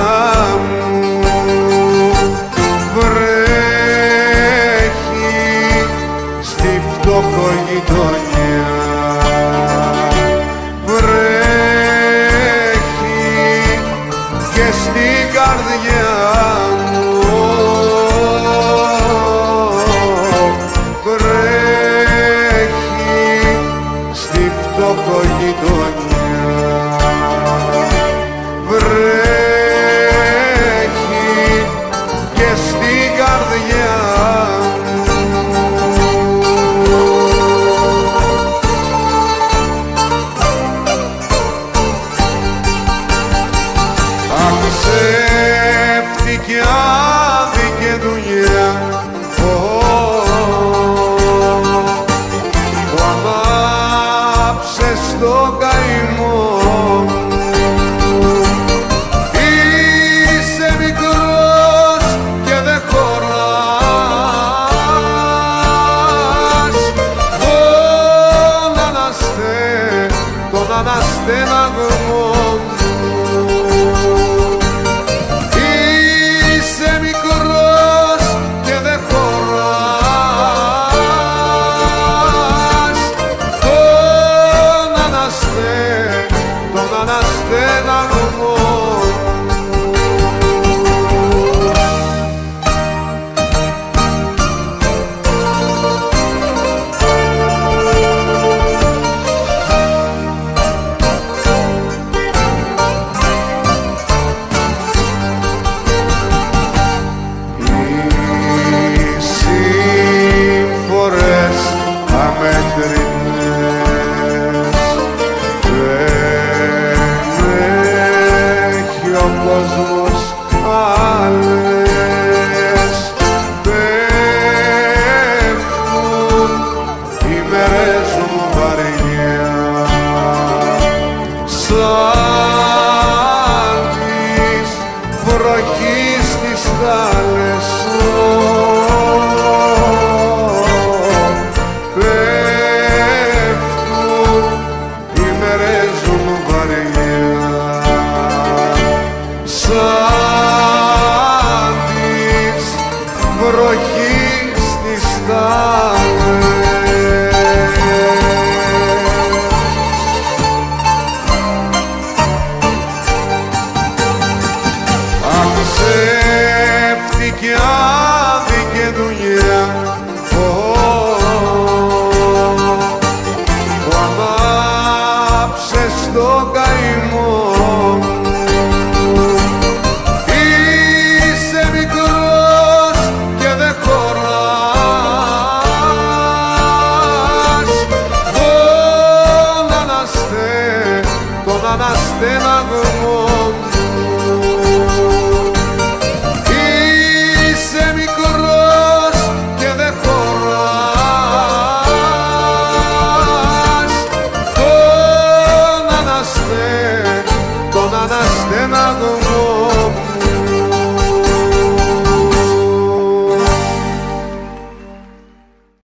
μου βρέχει στη φτωχογειτονιά, βρέχει και στην καρδιά μου, βρέχει στη φτωχογειτονιά, βρέχει και στην καρδιά μου. Ψεύτικη άδικη δουλειά που ανάψες το καημό μου. Είσαι μικρός και δεν χωράς τον αναστέναγμό μου. Είσαι μικρός και δεν χωράς τον αναστέναγμό. Βροχή στις θάλες πέφτουν, οι μέρες μου βαριά σαν της βροχής στις θάλες. Ψεύτικη